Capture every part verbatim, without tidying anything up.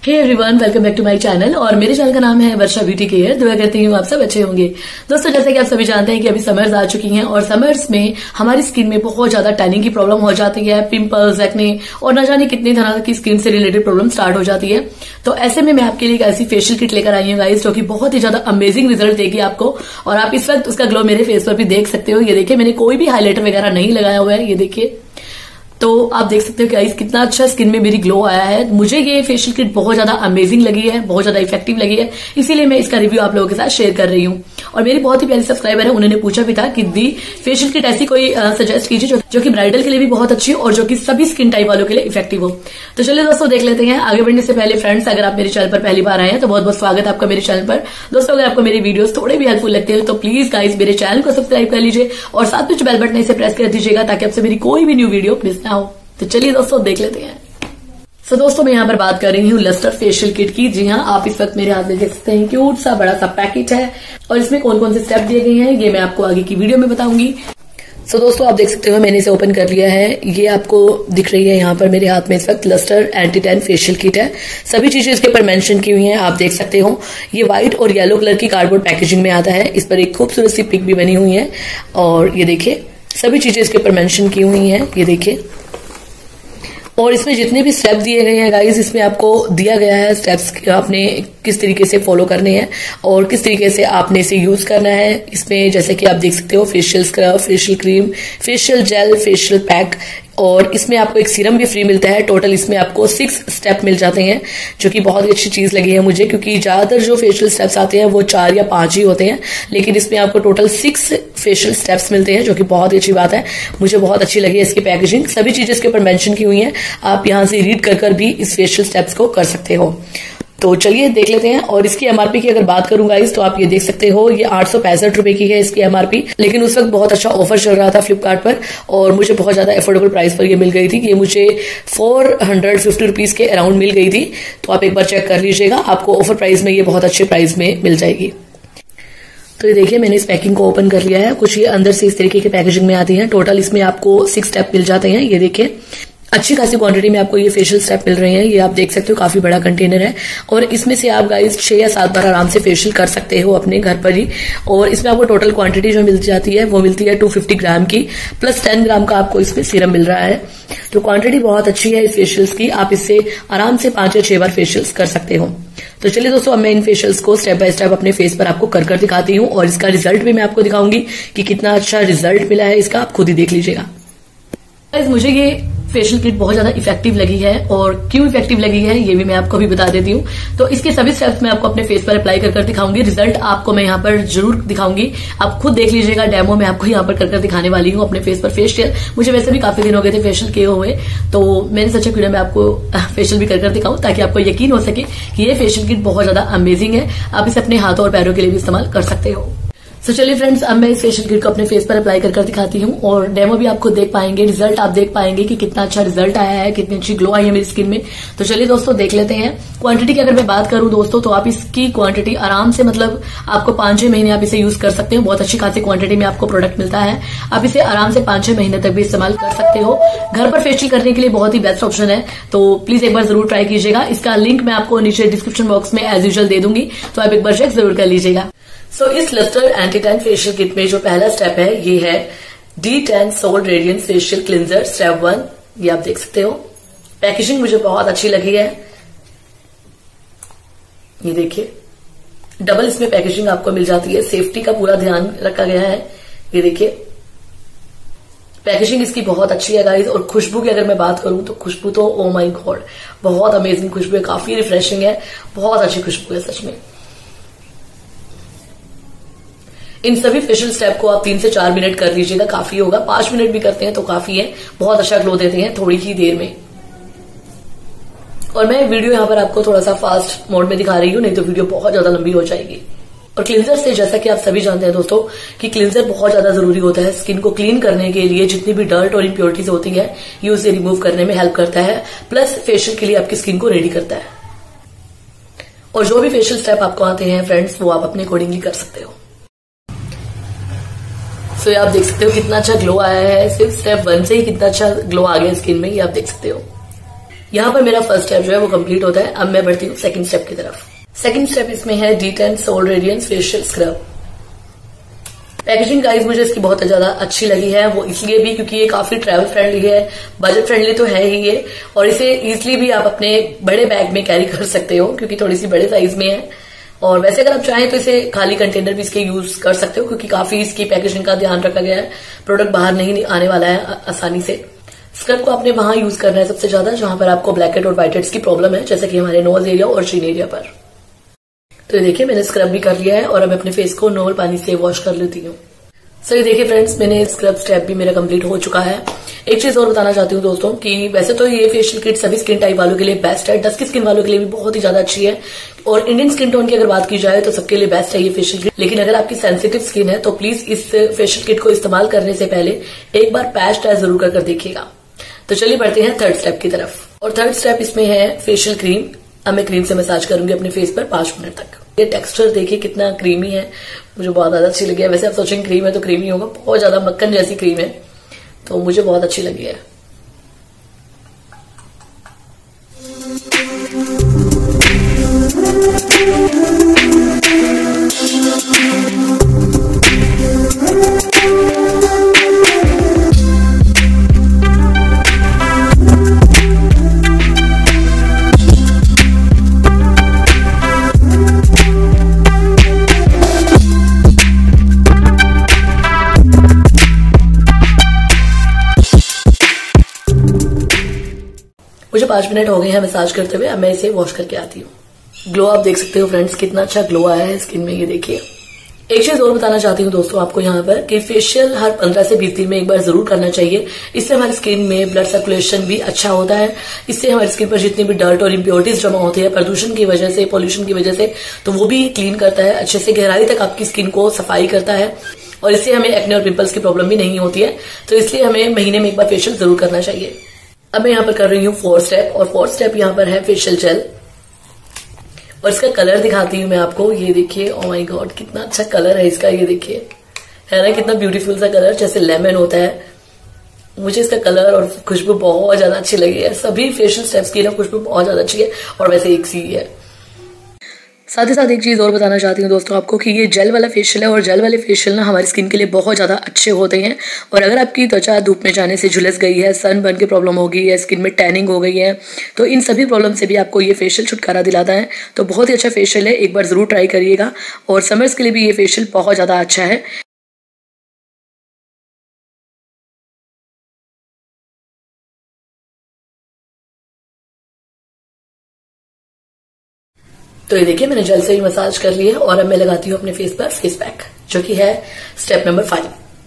Hey everyone, welcome back to my channel. और मेरे channel का नाम है वर्षा ब्यूटी केयर। दुआ करती हूँ आप सब अच्छे होंगे। दोस्तों, जैसे कि आप सभी जानते हैं कि अभी समर्स आ चुकी हैं और समर्स में हमारी स्किन में बहुत ज्यादा टैनिंग की प्रॉब्लम हो जाती है, पिंपल्स, एक्ने और न जाने कितनी तरह की स्किन से रिलेटेड प्रॉब्लम स्टार्ट हो जाती है। तो ऐसे में मैं आपके लिए एक ऐसी फेशियल किट लेकर आई हूँ गाइस, जो कि बहुत ही ज्यादा अमेजिंग रिजल्ट देगी आपको। और आप इस वक्त उसका ग्लो मेरे फेस पर भी देख सकते हो। ये देखिए, मैंने कोई भी हाईलाइटर वगैरह नहीं लगाया हुआ है। ये देखिए, तो आप देख सकते हो गाइस कितना अच्छा स्किन में मेरी ग्लो आया है। मुझे ये फेशियल किट बहुत ज्यादा अमेजिंग लगी है, बहुत ज्यादा इफेक्टिव लगी है, इसीलिए मैं इसका रिव्यू आप लोगों के साथ शेयर कर रही हूँ। और मेरी बहुत ही प्यारी सब्सक्राइबर है, उन्होंने पूछा भी था कि दी फेशियल किट ऐसी कोई सजेस्ट कीजिए जो, जो कि ब्राइडल के लिए भी बहुत अच्छी और जो कि सभी स्किन टाइप वालों के लिए इफेक्टिव हो। तो चलिए दोस्तों, देख लेते हैं। आगे बढ़ने से पहले फ्रेंड्स, अगर आप मेरे चैनल पर पहली बार आए हैं तो बहुत बहुत स्वागत है आपका मेरे चैनल पर। दोस्तों, अगर आपको मेरी वीडियोस थोड़े भी हेल्पफुल लगते हैं तो प्लीज गाइस मेरे चैनल को सब्सक्राइब कर लीजिए और साथ में जो बेल बटन है इसे प्रेस कर दीजिएगा ताकि आपसे मेरी कोई भी न्यू वीडियो मिस ना हो। तो चलिए दोस्तों, देख लेते हैं। सो so, दोस्तों, मैं यहाँ पर बात कर रही हूँ लस्टर फेशियल किट की। जी हाँ, आप इस वक्त मेरे हाथ में देख सकते हैं क्यूट सा बड़ा सा पैकेट है और इसमें कौन कौन से स्टेप दिए गए हैं ये मैं आपको आगे की वीडियो में बताऊंगी। सो so, दोस्तों, आप देख सकते हो मैंने इसे ओपन कर लिया है। ये आपको दिख रही है यहाँ पर मेरे हाथ में इस वक्त Lustre anti tan facial kit है। सभी चीजें इसके ऊपर मेंशन की हुई हैं, आप देख सकते हो। ये व्हाइट और येलो कलर की कार्डबोर्ड पैकेजिंग में आता है। इस पर एक खूबसूरत सी पिक भी बनी हुई है और ये देखिए सभी चीजें इसके ऊपर मेंशन की हुई हैं। ये देखिए, और इसमें जितने भी स्टेप दिए गए हैं गाइस, इसमें आपको दिया गया है स्टेप्स आपने किस तरीके से फॉलो करने हैं और किस तरीके से आपने इसे यूज करना है। इसमें जैसे कि आप देख सकते हो facial scrub, facial cream, facial gel, facial pack और इसमें आपको एक सीरम भी फ्री मिलता है। टोटल इसमें आपको सिक्स स्टेप मिल जाते हैं, जो कि बहुत ही अच्छी चीज लगी है मुझे, क्योंकि ज्यादातर जो फेशियल स्टेप्स आते हैं वो चार या पांच ही होते हैं, लेकिन इसमें आपको टोटल सिक्स फेशियल स्टेप्स मिलते हैं, जो कि बहुत ही अच्छी बात है। मुझे बहुत अच्छी लगी है इसकी पैकेजिंग। सभी चीजें इसके ऊपर मेंशन की हुई हैं, आप यहां से रीड कर कर भी इस फेशियल स्टेप्स को कर सकते हो। तो चलिए देख लेते हैं। और इसकी एमआरपी की अगर बात करूं गाइस, तो आप ये देख सकते हो ये आठ सौ पैंसठ रुपए की है इसकी एमआरपी, लेकिन उस वक्त बहुत अच्छा ऑफर चल रहा था फ्लिपकार्ट पर और मुझे बहुत ज्यादा अफोर्डेबल प्राइस पर ये मिल गई थी। ये मुझे फोर हंड्रेड फिफ्टी रुपीज के अराउंड मिल गई थी। तो आप एक बार चेक कर लीजिएगा, आपको ऑफर प्राइस में ये बहुत अच्छे प्राइस में मिल जाएगी। तो ये देखिए, मैंने इस पैकिंग को ओपन कर लिया है। कुछ ये अंदर से इस तरीके की पैकेजिंग में आती है। टोटल इसमें आपको सिक्स स्टेप मिल जाते हैं। ये देखिए, अच्छी खासी क्वांटिटी में आपको ये फेशियल स्टेप मिल रहे हैं। ये आप देख सकते हो काफी बड़ा कंटेनर है और इसमें से आप गाइस छह या सात बार आराम से फेशियल कर सकते हो अपने घर पर ही। और इसमें आपको टोटल क्वांटिटी जो मिल जाती है वो मिलती है दो सौ पचास ग्राम की, प्लस दस ग्राम का आपको इसमें सीरम मिल रहा है। तो क्वांटिटी बहुत अच्छी है इस फेशियल्स की। आप इससे आराम से पांच या छह बार फेशियल्स कर सकते हो। तो चलिए दोस्तों, अब मैं इन फेशियल्स को स्टेप बाय स्टेप अपने फेस पर आपको कर कर दिखाती हूँ और इसका रिजल्ट भी मैं आपको दिखाऊंगी कि कितना अच्छा रिजल्ट मिला है इसका। आप खुद ही देख लीजिएगा। मुझे ये फेशियल किट बहुत ज्यादा इफेक्टिव लगी है और क्यों इफेक्टिव लगी है ये भी मैं आपको भी बता देती हूँ। तो इसके सभी स्टेप्स मैं आपको अपने फेस पर अप्लाई कर कर दिखाऊंगी। रिजल्ट आपको मैं यहाँ पर जरूर दिखाऊंगी, आप खुद देख लीजिएगा। डेमो मैं आपको यहाँ पर कर कर दिखाने वाली हूँ अपने फेस पर फेशियल। मुझे वैसे भी काफी दिन हो गए थे फेशियल किए हुए, तो मैंने सोचा वीडियो में आपको फेशियल भी कर कर दिखाऊं ताकि आपको यकीन हो सके कि ये फेशियल किट बहुत ज्यादा अमेजिंग है। आप इसे अपने हाथों और पैरों के लिए भी इस्तेमाल कर सकते हो। तो so, चलिए फ्रेंड्स, अब मैं इस फेशियल किट को अपने फेस पर अप्लाई कर कर दिखाती हूँ और डेमो भी आपको देख पाएंगे। रिजल्ट आप देख पाएंगे कि कितना अच्छा रिजल्ट आया है, कितनी अच्छी ग्लो आई है मेरी स्किन में। तो चलिए दोस्तों, देख लेते हैं। क्वांटिटी की अगर मैं बात करूं दोस्तों, तो आप इसकी क्वांटिटी आराम से, मतलब आपको पांच छह महीने आप इसे यूज कर सकते हो। बहुत अच्छी खासी क्वांटिटी में आपको प्रोडक्ट मिलता है। आप इसे आराम से पांच छह महीने तक भी इस्तेमाल कर सकते हो। घर पर फेशियल करने के लिए बहुत ही बेस्ट ऑप्शन है, तो प्लीज एक बार जरूर ट्राई कीजिएगा। इसका लिंक मैं आपको नीचे डिस्क्रिप्शन बॉक्स में एज यूजुअल दे दूंगी, तो आप एक बार चेक जरूर कर लीजिएगा। सो so, इस luster anti tan facial kit में जो पहला स्टेप है ये है de tan soul radiant facial cleanser step one. ये आप देख सकते हो। पैकेजिंग मुझे बहुत अच्छी लगी है। ये देखिए, डबल इसमें पैकेजिंग आपको मिल जाती है। सेफ्टी का पूरा ध्यान रखा गया है। ये देखिए, पैकेजिंग इसकी बहुत अच्छी है गाइस। और खुशबू की अगर मैं बात करूं तो खुशबू तो ओ माय गॉड, बहुत अमेजिंग खुशबू है, काफी रिफ्रेशिंग है, बहुत अच्छी खुशबू है सच में। इन सभी फेशियल स्टेप को आप तीन से चार मिनट कर लीजिएगा, काफी होगा। पांच मिनट भी करते हैं तो काफी है, बहुत अच्छा ग्लो देते हैं थोड़ी ही देर में। और मैं वीडियो यहाँ पर आपको थोड़ा सा फास्ट मोड में दिखा रही हूँ, नहीं तो वीडियो बहुत ज्यादा लंबी हो जाएगी। और क्लिंजर से, जैसा कि आप सभी जानते हैं दोस्तों, कि क्लिंजर बहुत ज्यादा जरूरी होता है स्किन को क्लीन करने के लिए। जितनी भी डर्ट और इम्प्योरिटीज होती है ये उसे रिमूव करने में हेल्प करता है, प्लस फेशियल के लिए आपकी स्किन को रेडी करता है। और जो भी फेशियल स्टेप आपको आते हैं फ्रेंड्स, वो आप अपने अकॉर्डिंगली कर सकते हो। सो so, आप देख सकते हो कितना अच्छा ग्लो आया है। सिर्फ स्टेप वन से ही कितना अच्छा ग्लो आ गया स्किन में, ये आप देख सकते हो। यहाँ पर मेरा फर्स्ट स्टेप जो है वो कंप्लीट होता है। अब मैं बढ़ती हूँ सेकंड स्टेप की तरफ। सेकंड स्टेप इसमें है de tan soul radiance facial scrub. Packaging guys मुझे इसकी बहुत ज्यादा अच्छी लगी है, वो इसलिए भी क्योंकि ये काफी ट्रैवल फ्रेंडली है, बजट फ्रेंडली तो है ही ये, और इसे इजिली भी आप अपने बड़े बैग में कैरी कर सकते हो क्योंकि थोड़ी सी बड़े साइज में है। और वैसे अगर आप चाहें तो इसे खाली कंटेनर भी इसके यूज कर सकते हो क्योंकि काफी इसकी पैकेजिंग का ध्यान रखा गया है, प्रोडक्ट बाहर नहीं आने वाला है आसानी से। स्क्रब को आपने वहां यूज करना है सबसे ज्यादा जहां पर आपको ब्लैक हेड और व्हाइट हेड्स की प्रॉब्लम है, जैसे कि हमारे नोज एरिया और चिन एरिया पर। तो ये देखिए मैंने स्क्रब भी कर लिया है और अब अपने फेस को नॉर्मल पानी से वॉश कर लेती हूँ। सो ये देखिए फ्रेंड्स, मैंने स्क्रब स्टेप भी मेरा कंप्लीट हो चुका है। एक चीज और बताना चाहती हूँ दोस्तों कि वैसे तो ये फेशियल किट सभी स्किन टाइप वालों के लिए बेस्ट है, डस्की स्किन वालों के लिए भी बहुत ही ज्यादा अच्छी है, और इंडियन स्किन टोन की अगर बात की जाए तो सबके लिए बेस्ट है ये फेशियल किट। लेकिन अगर आपकी सेंसिटिव स्किन है तो प्लीज इस फेशियल किट को इस्तेमाल करने से पहले एक बार पैच टेस्ट जरूर कर देखिएगा। तो चलिए बढ़ते हैं थर्ड स्टेप की तरफ। और थर्ड स्टेप इसमें है फेशियल क्रीम। अब मैं क्रीम से मसाज करूंगी अपने फेस पर पांच मिनट तक। ये टेक्सचर देखिए कितना क्रीमी है, मुझे बहुत ज्यादा अच्छी लगी है। वैसे आप सोचेंगे क्रीम है तो क्रीमी होगा, बहुत ज्यादा मक्खन जैसी क्रीम है, तो मुझे बहुत अच्छी लगी है। मुझे पांच मिनट हो गए हैं मसाज करते हुए। अब मैं इसे वॉश करके आती हूँ। ग्लो आप देख सकते हो फ्रेंड्स, कितना अच्छा ग्लो आया है स्किन में, ये देखिए। एक चीज और बताना चाहती हूँ दोस्तों आपको यहाँ पर कि फेशियल हर पंद्रह से बीस दिन में एक बार जरूर करना चाहिए। इससे हमारी स्किन में ब्लड सर्कुलेशन भी अच्छा होता है। इससे हमारी स्किन पर जितनी भी डर्ट और इम्प्योरिटीज जमा होती है प्रदूषण की वजह से, पॉल्यूशन की वजह से, तो वो भी क्लीन करता है अच्छे से, गहराई तक आपकी स्किन को सफाई करता है, और इससे हमें एक्ने और पिंपल्स की प्रॉब्लम भी नहीं होती है। तो इसलिए हमें महीने में एक बार फेशियल जरूर करना चाहिए। अब मैं यहाँ पर कर रही हूँ फोर्थ स्टेप, और फोर्थ स्टेप यहाँ पर है फेशियल जेल, और इसका कलर दिखाती हूँ मैं आपको। ये देखिए, ओ माय गॉड कितना अच्छा कलर है इसका, ये देखिए, है ना कितना ब्यूटीफुल सा कलर, जैसे लेमन होता है। मुझे इसका कलर और खुशबू बहुत ज्यादा अच्छी लगी है। सभी फेशियल स्टेप्स की ना खुशबू बहुत ज्यादा अच्छी है, और वैसे एक सी है। साथ ही साथ एक चीज और बताना चाहती हूँ दोस्तों आपको कि ये जेल वाला फेशियल है, और जेल वाले फेशियल ना हमारी स्किन के लिए बहुत ज्यादा अच्छे होते हैं। और अगर आपकी त्वचा धूप में जाने से झुलस गई है, सन बर्न की प्रॉब्लम हो गई है, स्किन में टैनिंग हो गई है, तो इन सभी प्रॉब्लम से भी आपको ये फेशियल छुटकारा दिलाता है। तो बहुत ही अच्छा फेशियल है, एक बार जरूर ट्राई करिएगा। और समर्स के लिए भी ये फेशियल बहुत ज्यादा अच्छा है। तो ये देखिए मैंने जेल से ही मसाज कर लिया, और अब मैं लगाती हूँ अपने फेस पर फेस पैक, जो कि है step number five.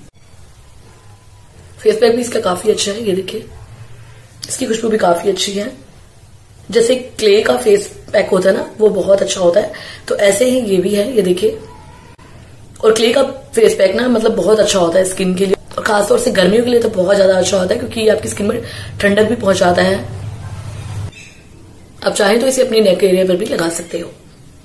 Face pack भी इसका काफी अच्छा है, ये देखिए इसकी खुशबू भी काफी अच्छी है। जैसे क्ले का फेस पैक होता है ना, वो बहुत अच्छा होता है, तो ऐसे ही ये भी है, ये देखिए। और क्ले का फेस पैक ना मतलब बहुत अच्छा होता है स्किन के लिए, और खासतौर से गर्मियों के लिए तो बहुत ज्यादा अच्छा होता है, क्योंकि ये आपकी स्किन में ठंडक भी पहुंचाता है। आप चाहें तो इसे अपने नेक एरिया पर भी लगा सकते हो।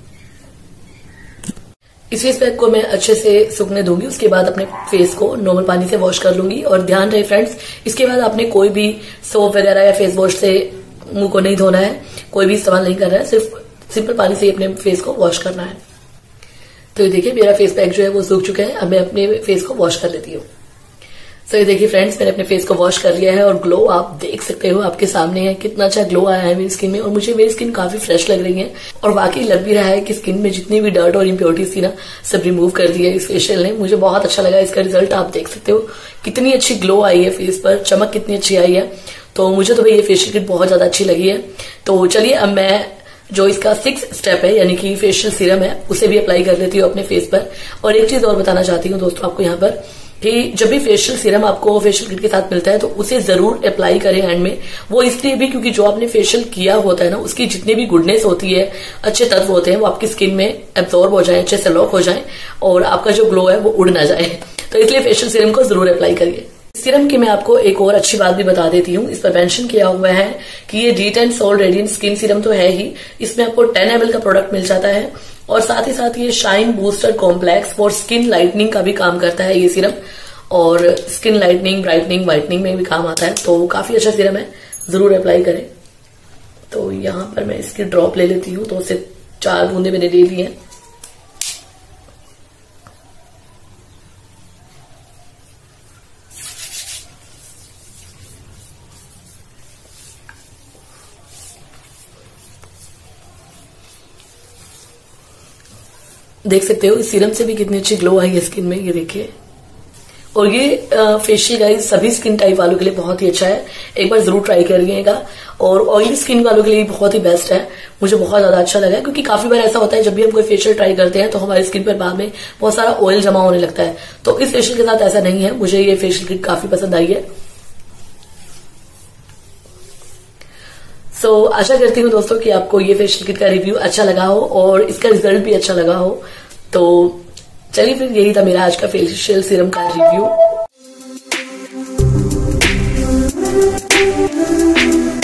इस फेस पैक को मैं अच्छे से सूखने दूंगी, उसके बाद अपने फेस को नॉर्मल पानी से वॉश कर लूंगी। और ध्यान रहे फ्रेंड्स, इसके बाद आपने कोई भी सोप वगैरह या फेस वॉश से मुंह को नहीं धोना है, कोई भी इस्तेमाल नहीं करना है, सिर्फ सिंपल पानी से अपने फेस को वॉश करना है। तो ये देखिए मेरा फेस पैक जो है वो सूख चुका है। अब मैं अपने फेस को वॉश कर लेती हूँ। सो ये देखिए फ्रेंड्स, मैंने अपने फेस को वॉश कर लिया है, और ग्लो आप देख सकते हो आपके सामने है, कितना अच्छा ग्लो आया है मेरी स्किन में, और मुझे मेरी स्किन काफी फ्रेश लग रही है। और वाकई लग भी रहा है कि स्किन में जितनी भी डर्ट और इम्प्योरिटीज थी ना, सब रिमूव कर दी है इस फेशियल ने। मुझे बहुत अच्छा लगा इसका रिजल्ट। आप देख सकते हो कितनी अच्छी ग्लो आई है फेस पर, चमक कितनी अच्छी आई है। तो मुझे तो भाई ये फेशियल किट बहुत ज्यादा अच्छी लगी है। तो चलिए अब मैं जो इसका सिक्स स्टेप है, यानी कि फेशियल सीरम है, उसे भी अप्लाई कर लेती हूँ अपने फेस पर। और एक चीज और बताना चाहती हूँ दोस्तों आपको यहाँ पर, कि जब भी फेशियल सीरम आपको फेशियल किट के साथ मिलता है तो उसे जरूर अप्लाई करें हैंड में। वो इसलिए भी क्योंकि जो आपने फेशियल किया होता है ना, उसकी जितनी भी गुडनेस होती है, अच्छे तत्व होते हैं, वो आपकी स्किन में एब्जॉर्ब हो जाए, अच्छे से लॉक हो जाए, और आपका जो ग्लो है वो उड़ ना जाए। तो इसलिए फेशियल सीरम को जरूर अप्लाई करिए। सीरम की मैं आपको एक और अच्छी बात भी बता देती हूँ। इस पर मेंशन किया हुआ है कि ये de tan soul radiant skin serum तो है ही, इसमें आपको टेन एम एल का प्रोडक्ट मिल जाता है, और साथ ही साथ ये shine booster complex for skin lightening का भी काम करता है ये सीरम, और स्किन लाइटनिंग, ब्राइटनिंग, व्हाइटनिंग में भी काम आता है। तो काफी अच्छा सीरम है, जरूर अप्लाई करें। तो यहाँ पर मैं इसकी ड्रॉप ले लेती हूँ। तो उससे चार बूंदे मैंने ले ली हैं। देख सकते हो इस सीरम से भी कितनी अच्छी ग्लो आई है स्किन में, ये देखिए। और ये फेशियल गाइस सभी स्किन टाइप वालों के लिए बहुत ही अच्छा है, एक बार जरूर ट्राई करिएगा। और ऑयली स्किन वालों के लिए बहुत ही बेस्ट है, मुझे बहुत ज्यादा अच्छा लगा। क्योंकि काफी बार ऐसा होता है जब भी हम कोई फेशियल ट्राई करते हैं तो हमारी स्किन पर बाद में बहुत सारा ऑयल जमा होने लगता है। तो इस फेशियल के साथ ऐसा नहीं है, मुझे ये फेशियल किट काफी पसंद आई है। सो so, आशा करती हूँ दोस्तों कि आपको ये फेशियल किट का रिव्यू अच्छा लगा हो और इसका रिजल्ट भी अच्छा लगा हो। तो चलिए फिर यही था मेरा आज का फेशियल सीरम का रिव्यू।